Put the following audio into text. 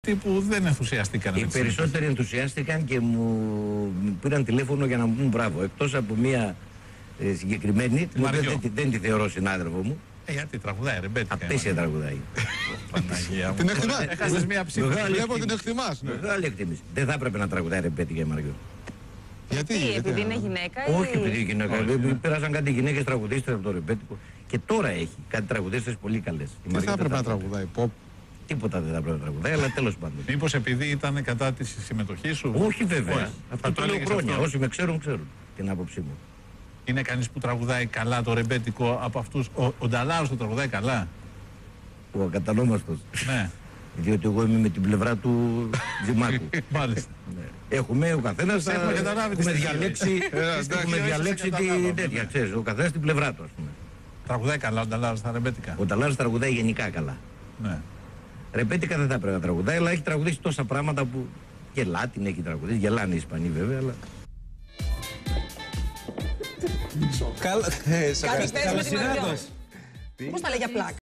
που δεν ενθουσιαστήκαν. Οι περισσότεροι ενθουσιάστηκαν και μου πήραν τηλέφωνο για να μου πούν μπράβο. Εκτός από μία συγκεκριμένη, την οποία δεν τη θεωρώ συνάδελφο μου. Γιατί τραγουδάει, ρεμπέτικα. Απέσια τραγουδάει. Την εκτιμάς. Έχασες μία ψήφο. Βλέπω την εκτιμάς. Μεγάλη εκτίμηση. Δεν θα έπρεπε να τραγουδάει ρεμπέτικα η Μαριό. Γιατί, επειδή είναι γυναίκα ή... Όχι επειδή είναι γυναίκα. Πέρασαν κάτι γυναίκες τραγουδίστρες από το ρεμπέτικο. Και τώρα έχει κάτι τραγουδίστρες πολύ καλές. Τι θα έπρεπε να τραγουδάει, pop? Τίποτα δεν θα πρέπει να τραγουδάει, αλλά τέλος πάντων. Μήπως επειδή ήταν κατά τη συμμετοχή σου? Όχι βέβαια. Αυτό το λέω χρόνια. αυτό. Όσοι με ξέρουν, ξέρουν την άποψή μου. Είναι κανείς που τραγουδάει καλά το ρεμπέτικο από αυτούς? Ο Νταλάος το τραγουδάει καλά. Ο ακατανόμαστος. Ναι. Διότι εγώ είμαι με την πλευρά του Τζιμάκου. Μάλιστα. Έχουμε ο καθένας Έχουμε καταλάβει έχουμε διαλέξει, έχουμε διαλέξει την τέτοια, ξέρεις, ο καθένας την πλευρά του, ας πούμε. Τραγουδάει καλά ο Νταλάος στα ρεμπέτικα? Ο Νταλάος τραγουδάει γενικά καλά. Ναι. Ρεμπέτικα δεν θα πρέπει να τραγουδάει, αλλά έχει τραγουδήσει τόσα πράγματα που και Λάτιν έχει τραγουδήσει, γελάνε οι Ισπανοί βέβαια, αλλά... Καλησπέρα με την Μαριό. Πώς τα λέει για πλάκα?